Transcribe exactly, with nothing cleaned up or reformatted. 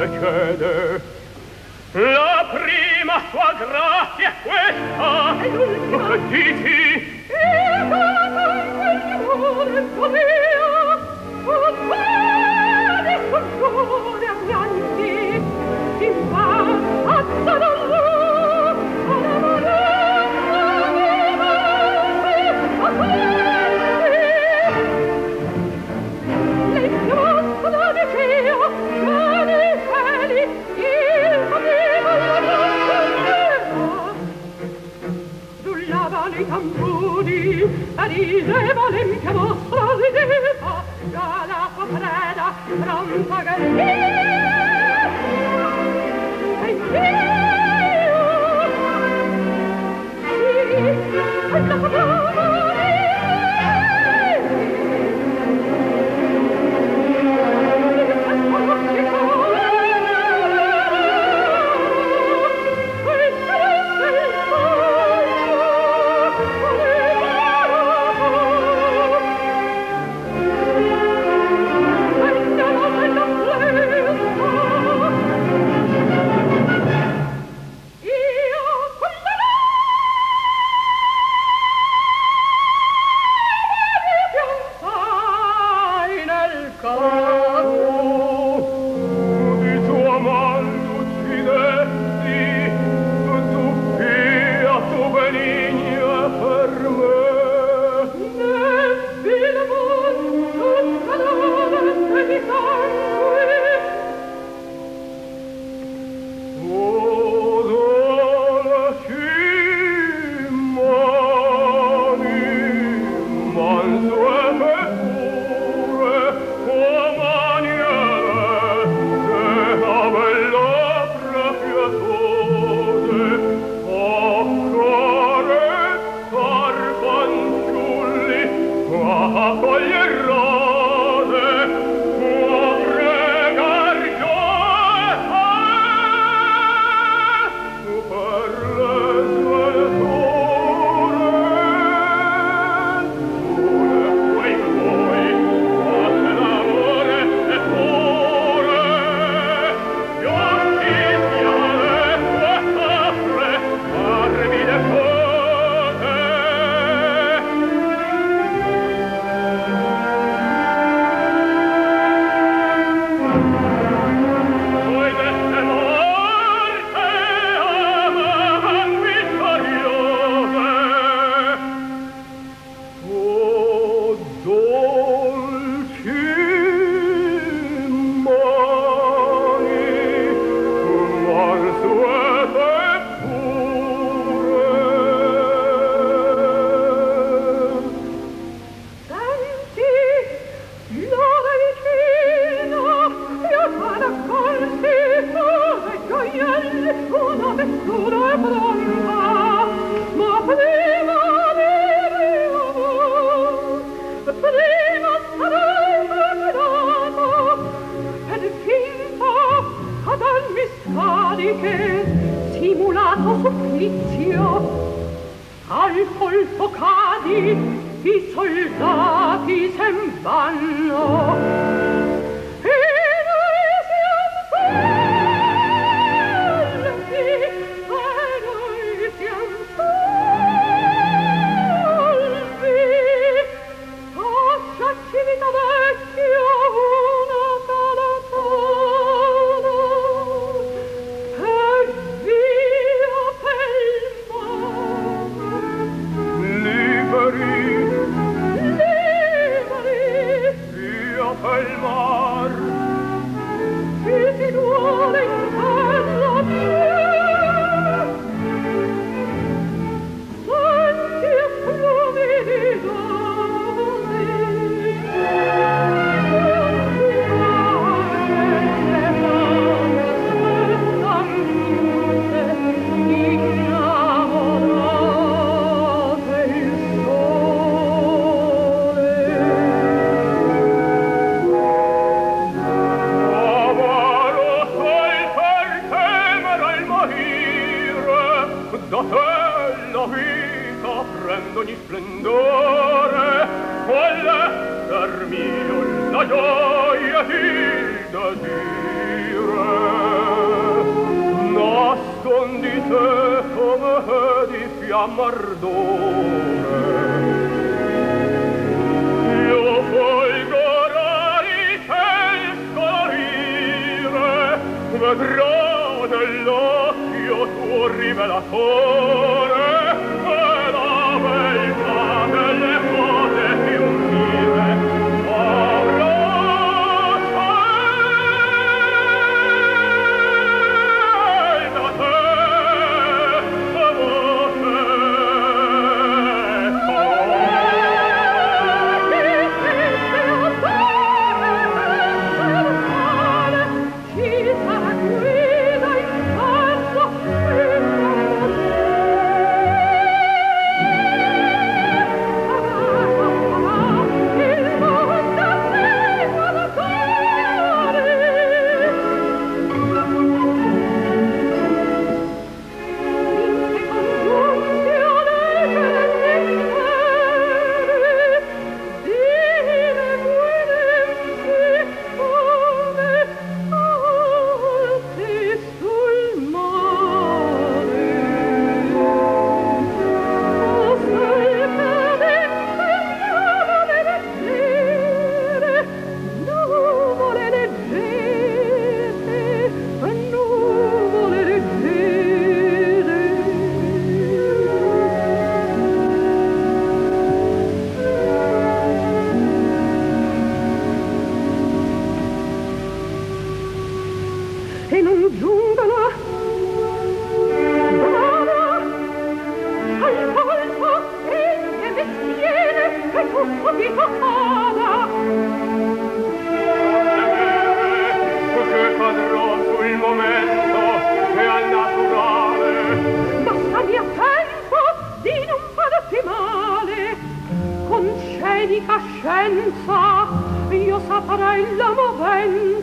e chiede. La prima sua grazia è questa. E l'ultima. Che dici? E data in quel cuore follia, o quale scongiure avanti, in pazza non lo, alla voletta vivente, a quelli. Le chiostro dicea, che nei cieli il cammino la non rullavano i tamburi, la rideva l'empia vostra rideva, già la sua preda pronta a gallina. E io, sì, alla sua prendo ogni splendore, quell'esser mio la gioia il desire. te come di fiammardone. Io folgorare il ciel scolorire, vedrò nell'occhio tuo rivelatore e la beltà delle cose più vive. Concedi cascenza, io saprei la movenza